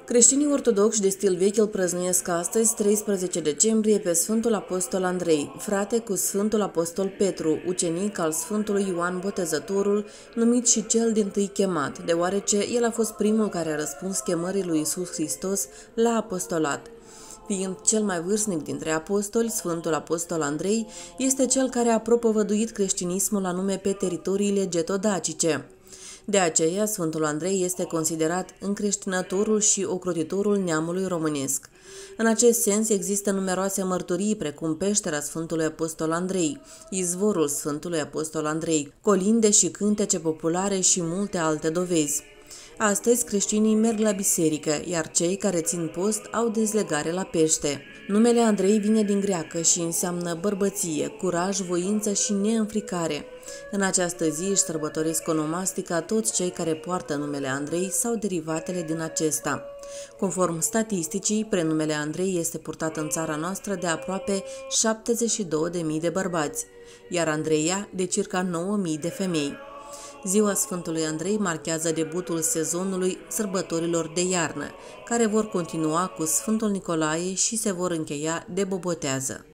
Creștinii ortodoxi de stil vechi îl prăznuiesc astăzi, 13 decembrie, pe Sfântul Apostol Andrei, frate cu Sfântul Apostol Petru, ucenic al Sfântului Ioan Botezătorul, numit și cel dintâi chemat, deoarece el a fost primul care a răspuns chemării lui Iisus Hristos la apostolat. Fiind cel mai vârstnic dintre apostoli, Sfântul Apostol Andrei este cel care a propovăduit creștinismul anume pe teritoriile getodacice. De aceea, Sfântul Andrei este considerat încreștinătorul și ocrotitorul neamului românesc. În acest sens există numeroase mărturii, precum peștera Sfântului Apostol Andrei, izvorul Sfântului Apostol Andrei, colinde și cântece populare și multe alte dovezi. Astăzi, creștinii merg la biserică, iar cei care țin post au dezlegare la pește. Numele Andrei vine din greacă și înseamnă bărbăție, curaj, voință și neînfricare. În această zi își sărbătoresc onomastica toți cei care poartă numele Andrei sau derivatele din acesta. Conform statisticii, prenumele Andrei este purtat în țara noastră de aproape 72.000 de bărbați, iar Andreea de circa 9.000 de femei. Ziua Sfântului Andrei marchează debutul sezonului sărbătorilor de iarnă, care vor continua cu Sfântul Nicolae și se vor încheia de bobotează.